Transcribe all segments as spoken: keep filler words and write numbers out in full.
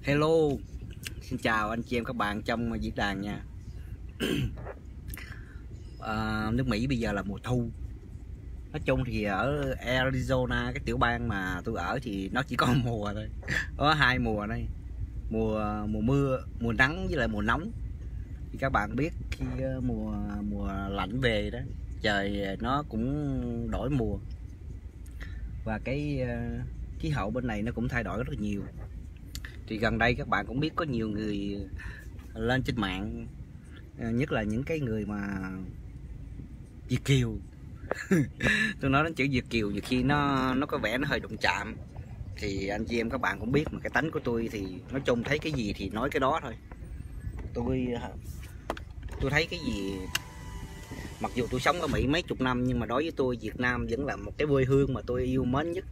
Hello, xin chào anh chị em các bạn trong diễn đàn nha. à, nước Mỹ bây giờ là mùa thu. Nói chung thì ở Arizona, cái tiểu bang mà tôi ở thì nó chỉ có mùa thôi, có hai mùa đây, mùa mùa mưa, mùa nắng với lại mùa nóng. Thì các bạn biết khi mùa mùa lạnh về đó, trời nó cũng đổi mùa và cái khí hậu bên này nó cũng thay đổi rất là nhiều. Thì gần đây các bạn cũng biết có nhiều người lên trên mạng, nhất là những cái người mà Việt kiều. Tôi nói đến chữ Việt kiều nhiều khi nó nó có vẻ nó hơi đụng chạm, thì anh chị em các bạn cũng biết mà cái tánh của tôi thì nói chung thấy cái gì thì nói cái đó thôi. Tôi tôi thấy cái gì, mặc dù tôi sống ở Mỹ mấy chục năm nhưng mà đối với tôi Việt Nam vẫn là một cái quê hương mà tôi yêu mến nhất,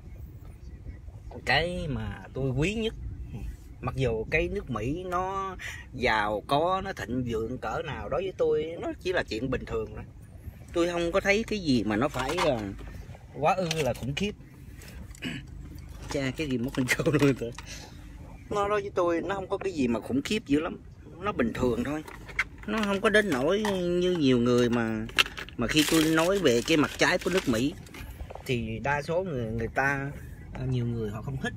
cái mà tôi quý nhất. Mặc dù cái nước Mỹ nó giàu có, nó thịnh vượng cỡ nào, đối với tôi nó chỉ là chuyện bình thường thôi. Tôi không có thấy cái gì mà nó phải là quá ư là khủng khiếp. Cha, cái gì mất control luôn rồi. Nó đối với tôi nó không có cái gì mà khủng khiếp dữ lắm, nó bình thường thôi. Nó không có đến nỗi như nhiều người mà mà khi tôi nói về cái mặt trái của nước Mỹ thì đa số người người ta, nhiều người họ không thích.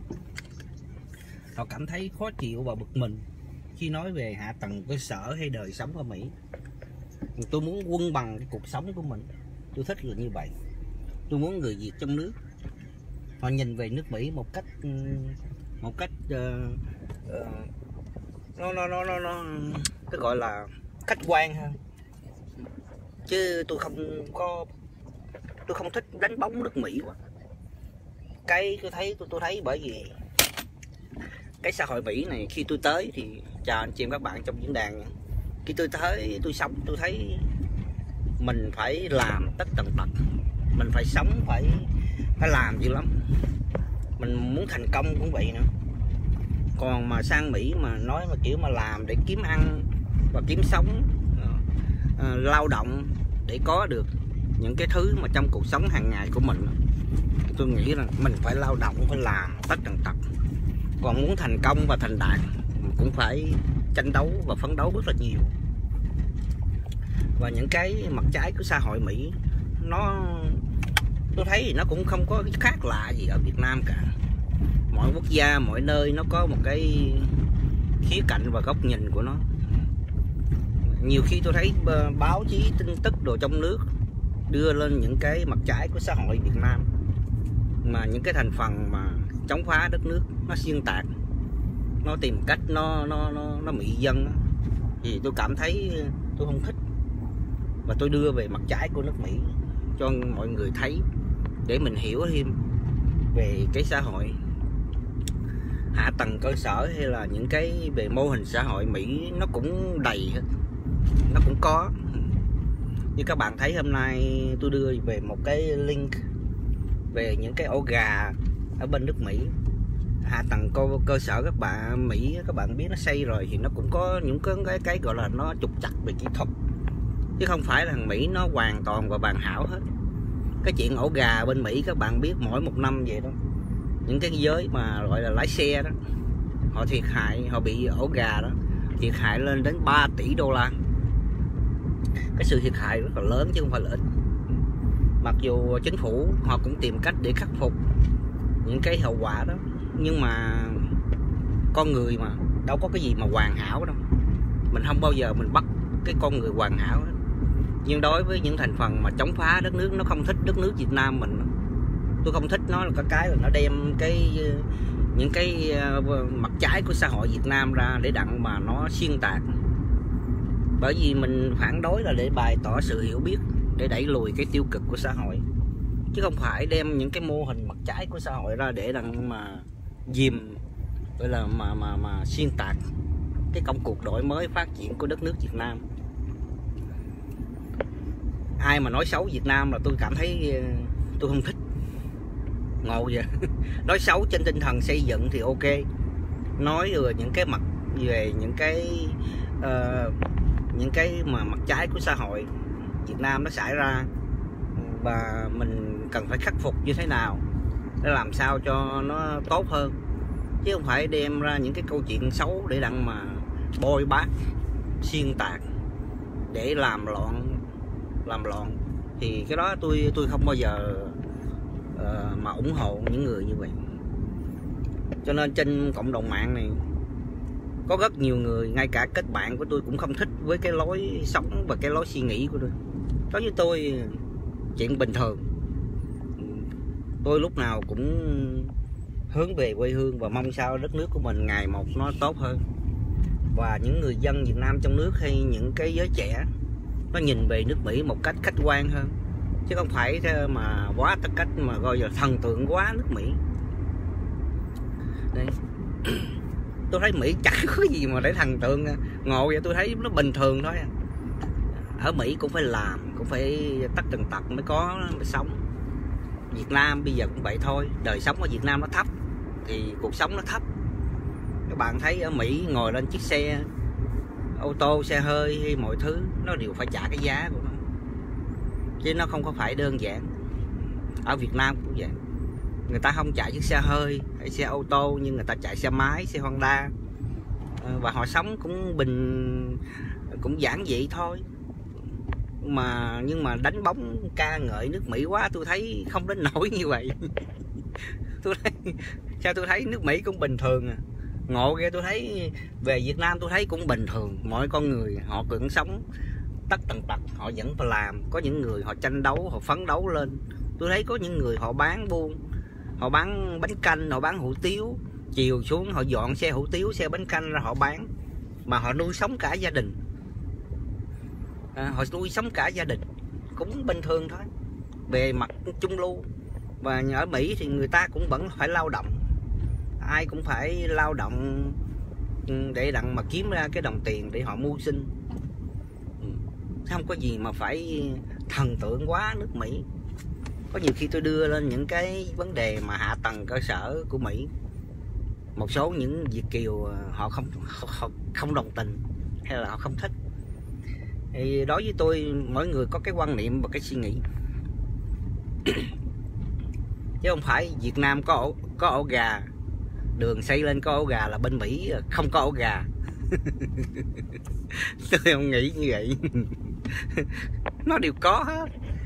Họ cảm thấy khó chịu và bực mình khi nói về hạ tầng cơ sở hay đời sống ở Mỹ. Tôi muốn quân bằng cái cuộc sống của mình. Tôi thích là như vậy. Tôi muốn người Việt trong nước họ nhìn về nước Mỹ một cách một cách uh, uh, nó nó nó nó nó cái gọi là khách quan hơn. Chứ tôi không có tôi không thích đánh bóng nước Mỹ quá. Cái tôi thấy tôi tôi thấy bởi vì cái xã hội Mỹ này, khi tôi tới thì chào anh chị em các bạn trong diễn đàn nha. Khi tôi tới tôi sống tôi thấy mình phải làm tất tần tật, mình phải sống phải phải làm dữ lắm. Mình muốn thành công cũng vậy nữa. Còn mà sang Mỹ mà nói mà kiểu mà làm để kiếm ăn và kiếm sống, uh, lao động để có được những cái thứ mà trong cuộc sống hàng ngày của mình, tôi nghĩ là mình phải lao động, phải làm tất tần tật. Còn muốn thành công và thành đạt cũng phải tranh đấu và phấn đấu rất là nhiều. Và những cái mặt trái của xã hội Mỹ, nó tôi thấy thì nó cũng không có cái khác lạ gì ở Việt Nam cả. Mỗi quốc gia, mỗi nơi nó có một cái khía cạnh và góc nhìn của nó. Nhiều khi tôi thấy báo chí tin tức đồ trong nước đưa lên những cái mặt trái của xã hội Việt Nam, mà những cái thành phần mà chống phá đất nước nó xuyên tạc, nó tìm cách nó nó nó nó mị dân đó. Thì tôi cảm thấy tôi không thích, và tôi đưa về mặt trái của nước Mỹ cho mọi người thấy, để mình hiểu thêm về cái xã hội, hạ tầng cơ sở hay là những cái về mô hình xã hội Mỹ nó cũng đầy hết, nó cũng có. Như các bạn thấy hôm nay tôi đưa về một cái link về những cái ổ gà ở bên nước Mỹ. Hạ tầng cơ, cơ sở các bạn Mỹ các bạn biết nó xây rồi thì nó cũng có những cái, cái cái gọi là nó trục trặc về kỹ thuật, chứ không phải là thằng Mỹ nó hoàn toàn và hoàn hảo hết. Cái chuyện ổ gà bên Mỹ các bạn biết mỗi một năm vậy đó, những cái giới mà gọi là lái xe đó, họ thiệt hại, họ bị ổ gà đó thiệt hại lên đến ba tỷ đô la. Cái sự thiệt hại rất là lớn chứ không phải là ít. Mặc dù chính phủ họ cũng tìm cách để khắc phục những cái hậu quả đó, nhưng mà con người mà đâu có cái gì mà hoàn hảo đâu. Mình không bao giờ mình bắt cái con người hoàn hảo hết. Nhưng đối với những thành phần mà chống phá đất nước, nó không thích đất nước Việt Nam mình, tôi không thích nó là có cái là nó đem cái những cái mặt trái của xã hội Việt Nam ra để đặng mà nó xuyên tạc. Bởi vì mình phản đối là để bày tỏ sự hiểu biết, để đẩy lùi cái tiêu cực của xã hội, chứ không phải đem những cái mô hình mặt trái của xã hội ra để đặng mà dìm, gọi là mà mà mà xuyên tạc cái công cuộc đổi mới phát triển của đất nước Việt Nam. Ai mà nói xấu Việt Nam là tôi cảm thấy tôi không thích. Ngộ vậy. Nói xấu trên tinh thần xây dựng thì ok, nói về những cái mặt về những cái uh, những cái mà mặt trái của xã hội Việt Nam nó xảy ra, và mình cần phải khắc phục như thế nào để làm sao cho nó tốt hơn. chứ không phải đem ra những cái câu chuyện xấu để đặng mà bôi bác, xuyên tạc để làm loạn làm loạn. Thì cái đó tôi tôi không bao giờ uh, mà ủng hộ những người như vậy. Cho nên trên cộng đồng mạng này có rất nhiều người, ngay cả kết bạn của tôi cũng không thích với cái lối sống và cái lối suy nghĩ của tôi. Đối với tôi chuyện bình thường. Tôi lúc nào cũng hướng về quê hương và mong sao đất nước của mình ngày một nó tốt hơn, và những người dân Việt Nam trong nước hay những cái giới trẻ nó nhìn về nước Mỹ một cách khách quan hơn, chứ không phải mà quá tất cách mà gọi là thần tượng quá nước Mỹ. Đây. Tôi thấy Mỹ chẳng có gì mà để thần tượng, ngộ vậy. Tôi thấy nó bình thường thôi. Ở Mỹ cũng phải làm, cũng phải tất tần tật mới có mới sống. Việt Nam bây giờ cũng vậy thôi, đời sống ở Việt Nam nó thấp thì cuộc sống nó thấp. Các bạn thấy ở Mỹ ngồi lên chiếc xe ô tô, xe hơi hay mọi thứ nó đều phải trả cái giá của nó, chứ nó không có phải đơn giản. Ở Việt Nam cũng vậy, người ta không chạy chiếc xe hơi hay xe ô tô, nhưng người ta chạy xe máy, xe Honda, và họ sống cũng bình, cũng giản dị thôi. Mà nhưng mà đánh bóng ca ngợi nước Mỹ quá, tôi thấy không đến nổi như vậy. Tôi thấy sao tôi thấy nước Mỹ cũng bình thường à. Ngộ ghê. Tôi thấy về Việt Nam tôi thấy cũng bình thường, mọi con người họ cũng sống tất tần tật, họ vẫn phải làm. Có những người họ tranh đấu, họ phấn đấu lên. Tôi thấy có những người họ bán buôn, họ bán bánh canh, họ bán hủ tiếu, chiều xuống họ dọn xe hủ tiếu, xe bánh canh ra họ bán, mà họ nuôi sống cả gia đình. À, họ nuôi sống cả gia đình cũng bình thường thôi, về mặt trung lưu. Và ở Mỹ thì người ta cũng vẫn phải lao động, ai cũng phải lao động để đặng mà kiếm ra cái đồng tiền để họ mưu sinh. Không có gì mà phải thần tượng quá nước Mỹ. Có nhiều khi tôi đưa lên những cái vấn đề mà hạ tầng cơ sở của Mỹ, một số những Việt kiều họ không họ không đồng tình hay là họ không thích. Thì đối với tôi, mỗi người có cái quan niệm và cái suy nghĩ. Chứ không phải Việt Nam có ổ, có ổ gà, đường xây lên có ổ gà là bên Mỹ không có ổ gà. Tôi không nghĩ như vậy. Nó đều có hết.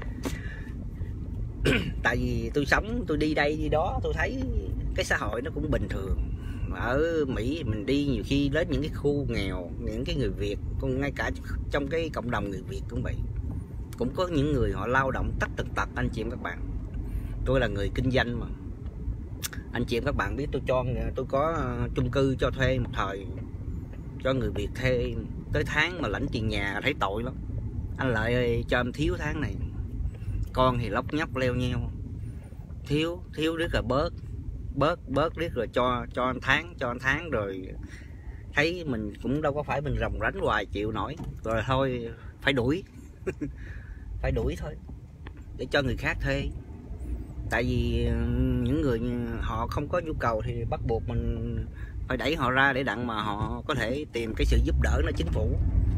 Tại vì tôi sống, tôi đi đây đi đó, tôi thấy cái xã hội nó cũng bình thường. Ở Mỹ mình đi nhiều khi đến những cái khu nghèo, những cái người Việt, còn ngay cả trong cái cộng đồng người Việt cũng vậy, cũng có những người họ lao động tất tần tật. Anh chị em các bạn, tôi là người kinh doanh mà, anh chị em các bạn biết tôi cho tôi có chung cư cho thuê một thời, cho người Việt thuê tới tháng mà lãnh tiền nhà thấy tội lắm. Anh Lợi ơi, cho em thiếu tháng này, con thì lóc nhóc leo nheo, thiếu thiếu rất là bớt bớt bớt riết rồi cho cho anh tháng cho anh tháng rồi thấy mình cũng đâu có phải mình ròng ránh hoài chịu nổi, rồi thôi phải đuổi. Phải đuổi thôi để cho người khác thuê. Tại vì những người họ không có nhu cầu thì bắt buộc mình phải đẩy họ ra để đặng mà họ có thể tìm cái sự giúp đỡ nó chính phủ.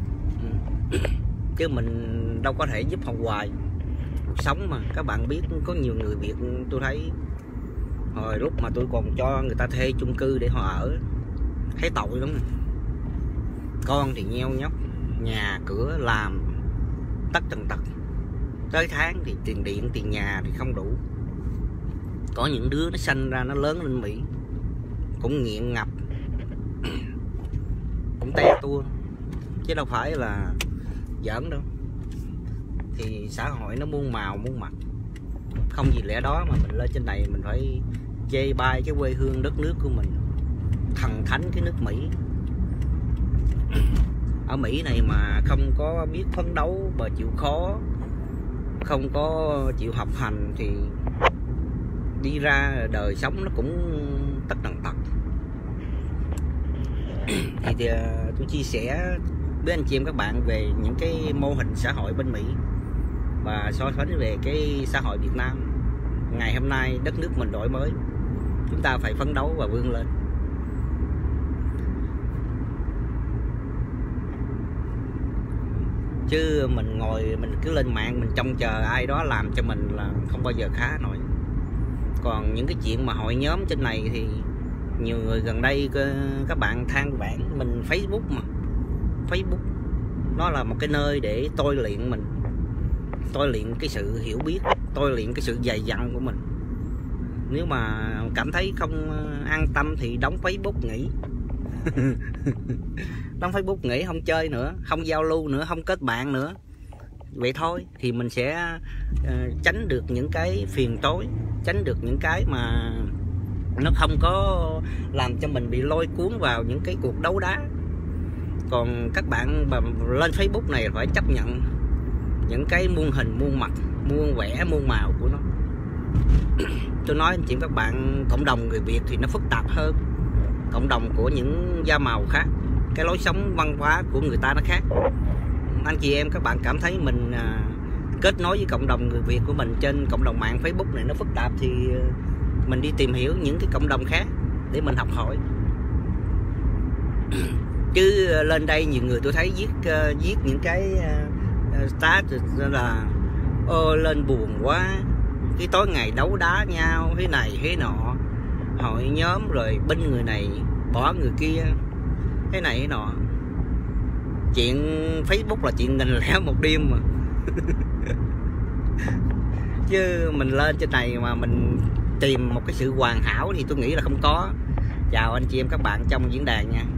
Chứ mình đâu có thể giúp họ hoài. Cuộc sống mà các bạn biết, có nhiều người Việt tôi thấy hồi lúc mà tôi còn cho người ta thuê chung cư để họ ở, thấy tội lắm. Con thì nheo nhóc, nhà cửa làm tất tần tật, tới tháng thì tiền điện tiền nhà thì không đủ. Có những đứa nó sanh ra nó lớn lên Mỹ cũng nghiện ngập, cũng te tua, chứ đâu phải là giỡn đâu. Thì xã hội nó muôn màu muôn mặt, không gì lẽ đó mà mình lên trên này mình phải chê bai cái quê hương đất nước của mình, thần thánh cái nước Mỹ. Ở Mỹ này mà không có biết phấn đấu và chịu khó, không có chịu học hành thì đi ra đời sống nó cũng tất tần tật. Thì, thì tôi chia sẻ với anh chị em các bạn về những cái mô hình xã hội bên Mỹ và so sánh về cái xã hội Việt Nam. Ngày hôm nay đất nước mình đổi mới, chúng ta phải phấn đấu và vươn lên. Chứ mình ngồi mình cứ lên mạng mình trông chờ ai đó làm cho mình là không bao giờ khá nổi. Còn những cái chuyện mà hội nhóm trên này thì Nhiều người gần đây các bạn than vãn mình Facebook mà. Facebook nó là một cái nơi để tôi luyện mình, tôi luyện cái sự hiểu biết, tôi luyện cái sự dày dặn của mình. Nếu mà cảm thấy không an tâm thì đóng Facebook nghỉ. Đóng Facebook nghỉ, không chơi nữa, không giao lưu nữa, không kết bạn nữa. Vậy thôi thì mình sẽ uh, tránh được những cái phiền toái, tránh được những cái mà nó không có làm cho mình bị lôi cuốn vào những cái cuộc đấu đá. Còn các bạn lên Facebook này phải chấp nhận những cái muôn hình muôn mặt, muôn vẻ muôn màu của nó. Tôi nói anh chị các bạn, cộng đồng người Việt thì nó phức tạp hơn cộng đồng của những da màu khác, cái lối sống văn hóa của người ta nó khác. Anh chị em các bạn cảm thấy mình à, kết nối với cộng đồng người Việt của mình trên cộng đồng mạng Facebook này nó phức tạp thì mình đi tìm hiểu những cái cộng đồng khác để mình học hỏi. Chứ lên đây nhiều người tôi thấy viết uh, viết những cái uh, status là ôi lên buồn quá, cái tối ngày đấu đá nhau thế này thế nọ, hội nhóm rồi binh người này bỏ người kia thế này thế nọ. Chuyện Facebook là chuyện nghìn lẻ một đêm mà. Chứ mình lên trên này mà mình tìm một cái sự hoàn hảo thì tôi nghĩ là không có. Chào anh chị em các bạn trong diễn đàn nha.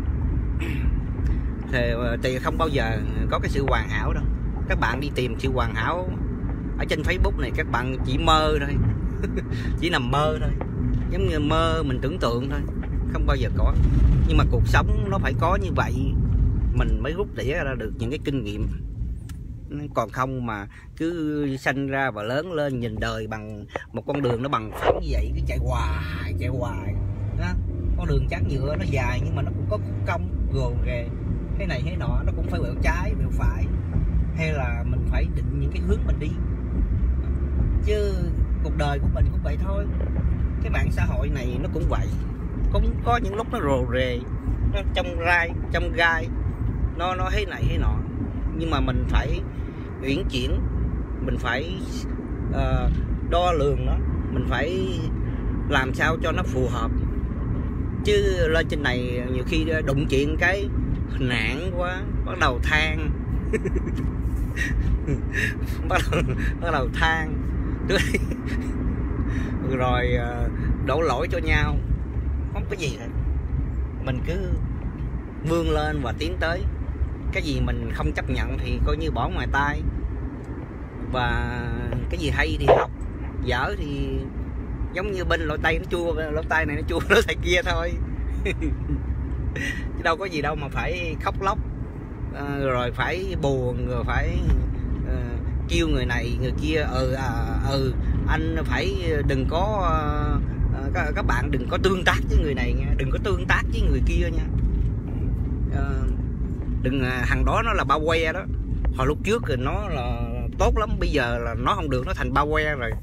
Thì, thì không bao giờ có cái sự hoàn hảo đâu. Các bạn đi tìm sự hoàn hảo ở trên Facebook này các bạn chỉ mơ thôi. Chỉ nằm mơ thôi, giống như mơ mình tưởng tượng thôi, không bao giờ có. Nhưng mà cuộc sống nó phải có như vậy mình mới rút tỉa ra được những cái kinh nghiệm. Còn không mà cứ sanh ra và lớn lên nhìn đời bằng một con đường nó bằng phẳng như vậy, cứ chạy hoài chạy hoài đó. Con đường trắng nhựa nó dài nhưng mà nó cũng có khúc cong gồ ghề thế này thế nọ, nó cũng phải quẹo trái quẹo phải, hay là mình phải định những cái hướng mình đi. Chứ cuộc đời của mình cũng vậy thôi, cái mạng xã hội này nó cũng vậy, cũng có những lúc nó rồ rề, nó trong rai trong gai, nó nó thế này thế nọ. Nhưng mà mình phải uyển chuyển, mình phải uh, đo lường nó, mình phải làm sao cho nó phù hợp. Chứ lên trên này nhiều khi đụng chuyện cái nản quá, bắt đầu than. bắt, đầu, bắt đầu than rồi uh, đổ lỗi cho nhau. Không có gì hết, mình cứ vươn lên và tiến tới. Cái gì mình không chấp nhận thì coi như bỏ ngoài tai, và cái gì hay thì học, dở thì giống như bên lỗ tay nó chua, lỗ tay này nó chua lỗ tay kia thôi. Chứ đâu có gì đâu mà phải khóc lóc, à, rồi phải buồn, rồi phải à, kêu người này người kia. Ừ à, ừ anh phải đừng có à, các, các bạn đừng có tương tác với người này nha, đừng có tương tác với người kia nha. À, đừng, hàng đó nó là bao que đó. Hồi lúc trước thì nó là tốt lắm, bây giờ là nó không được, nó thành bao que rồi.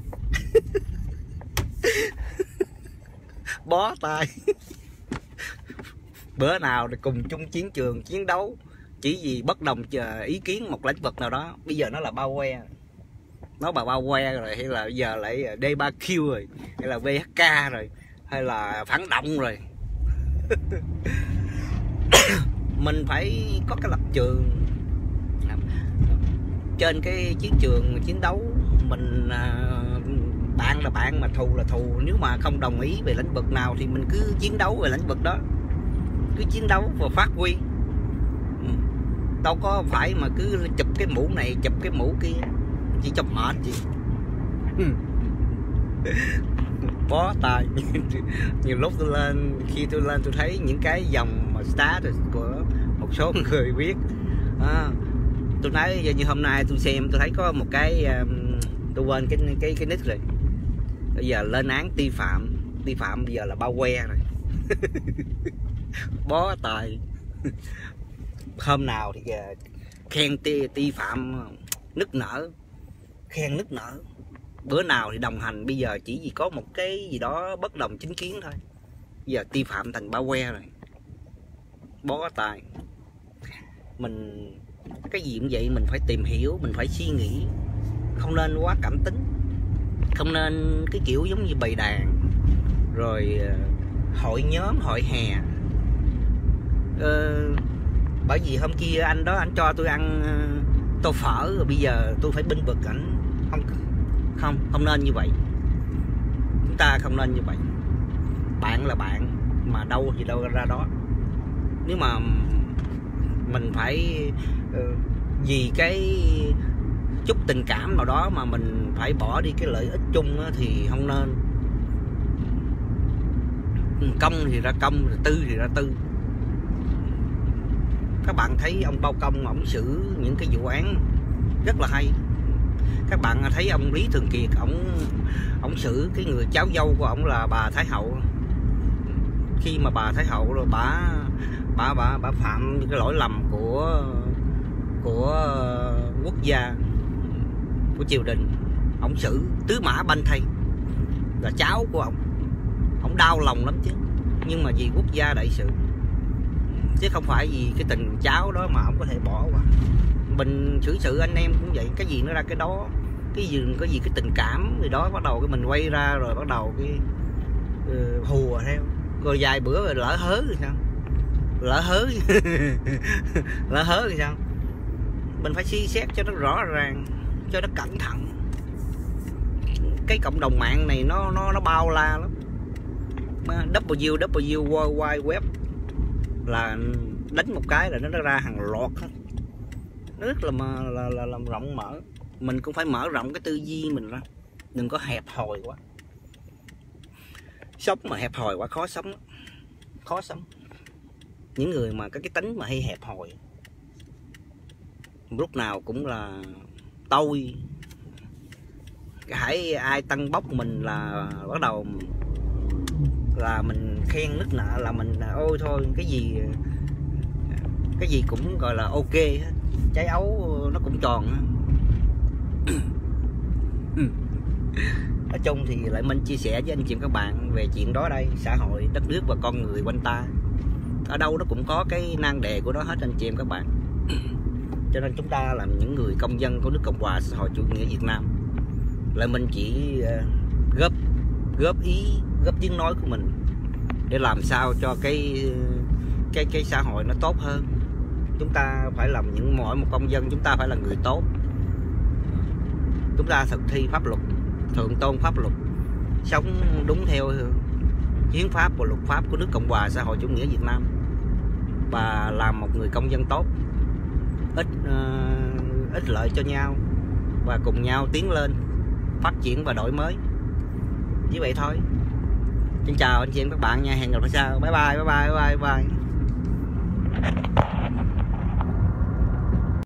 Bó tay. Bữa nào thì cùng chung chiến trường chiến đấu, chỉ vì bất đồng ý kiến một lĩnh vực nào đó, bây giờ nó là bao que. Nó bà bao que rồi, hay là bây giờ lại D ba Q rồi, hay là vê hát ca rồi, hay là phản động rồi. Mình phải có cái lập trường trên cái chiến trường chiến đấu. Mình bạn là bạn mà thù là thù. Nếu mà không đồng ý về lĩnh vực nào thì mình cứ chiến đấu về lĩnh vực đó, cứ chiến đấu và phát huy. Đâu có phải mà cứ chụp cái mũ này chụp cái mũ kia, chỉ chụp mệt gì. Bó tay. Nhiều lúc tôi lên, khi tôi lên tôi thấy những cái dòng mà status của một số người viết, à, tôi nói như hôm nay tôi xem tôi thấy có một cái, tôi quên cái cái cái nick rồi, bây giờ lên án ti phạm, ti phạm bây giờ là bao que rồi. Bó tay. Hôm nào thì khen ti, ti phạm nức nở, khen nức nở. Bữa nào thì đồng hành, bây giờ chỉ vì có một cái gì đó bất đồng chính kiến thôi, bây giờ ti phạm thành bao que rồi. Bó tay. Mình cái gì cũng vậy, mình phải tìm hiểu, mình phải suy nghĩ, không nên quá cảm tính, không nên cái kiểu giống như bầy đàn rồi hội nhóm, hội hè. ờ, Bởi vì hôm kia anh đó anh cho tôi ăn tô phở, rồi bây giờ tôi phải binh vực ảnh. Không, không, không nên như vậy. Chúng ta không nên như vậy. Bạn là bạn, mà đâu thì đâu ra đó. Nếu mà mình phải uh, vì cái chút tình cảm nào đó mà mình phải bỏ đi cái lợi ích chung á, thì không nên. Công thì ra công, tư thì ra tư. Các bạn thấy ông Bao Công ổng xử những cái vụ án rất là hay. Các bạn thấy ông Lý Thường Kiệt ổng ổng xử cái người cháu dâu của ổng là bà Thái Hậu. Khi mà bà Thái Hậu rồi bà bà bà bà phạm cái lỗi lầm của của quốc gia, của triều đình, ổng xử tứ mã banh thay, là cháu của ổng. Ổng đau lòng lắm chứ, nhưng mà vì quốc gia đại sự, chứ không phải vì cái tình cháu đó mà ổng có thể bỏ qua. Mình xử sự anh em cũng vậy, cái gì nó ra cái đó, cái gì có gì cái tình cảm thì đó, bắt đầu cái mình quay ra rồi bắt đầu cái uh, hùa theo, rồi vài bữa rồi lỡ hớ thì sao, lỡ hớ lỡ hớ thì sao. Mình phải suy xét cho nó rõ ràng, cho nó cẩn thận. Cái cộng đồng mạng này nó nó nó bao la lắm. W W World Wide Web là đánh một cái là nó ra hàng loạt hết. Nó rất là, là, là, là rộng mở. Mình cũng phải mở rộng cái tư duy mình ra, đừng có hẹp hòi quá. Sống mà hẹp hòi quá khó sống, khó sống. Những người mà có cái tính mà hay hẹp hòi, lúc nào cũng là tôi, hãy ai tăng bốc mình là bắt đầu là mình khen nức nợ, là mình ôi thôi cái gì cái gì cũng gọi là ok hết. Trái ấu nó cũng tròn. Nói chung thì lại Minh chia sẻ với anh chị các bạn về chuyện đó đây, xã hội, đất nước và con người quanh ta. Ở đâu nó cũng có cái nan đề của nó hết anh chị em các bạn. Cho nên chúng ta là những người công dân của nước Cộng hòa xã hội chủ nghĩa Việt Nam, lại mình chỉ góp góp ý, góp tiếng nói của mình để làm sao cho cái cái cái xã hội nó tốt hơn. Chúng ta phải làm những mỗi một công dân, chúng ta phải là người tốt. Chúng ta thực thi pháp luật, thượng tôn pháp luật, sống đúng theo hiến pháp và luật pháp của nước Cộng hòa xã hội chủ nghĩa Việt Nam, và làm một người công dân tốt, ích uh, ích lợi cho nhau, và cùng nhau tiến lên, phát triển và đổi mới. Như vậy thôi. Xin chào anh chị em các bạn nha, hẹn gặp lại sau. Bye bye bye bye bye bye.